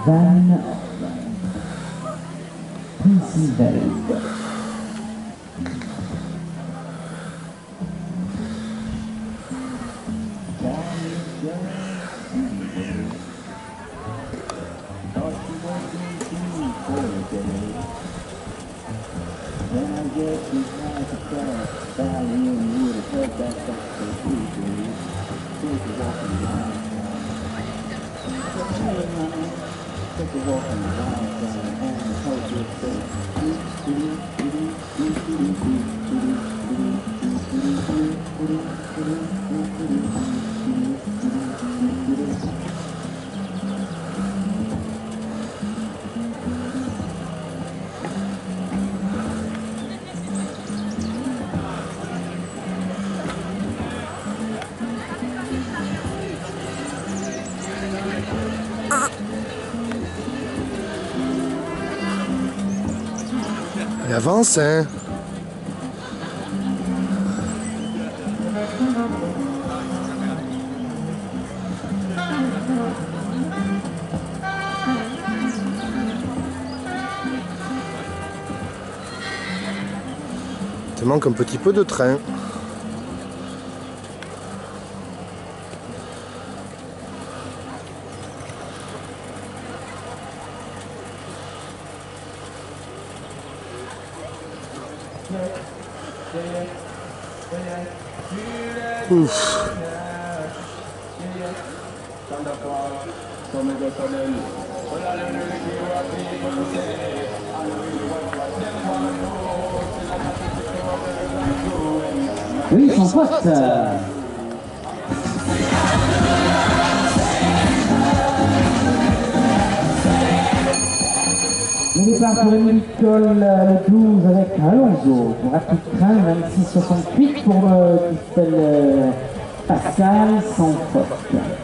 Van Prinsenveld. Elle avance, hein? Il te manque un petit peu de train. Ouf. Oui, ils sont potes. Le départ pour Nicole le 12 avec Alonso pour Rapid Train 26,68 pour Christelle Pascal sans faute.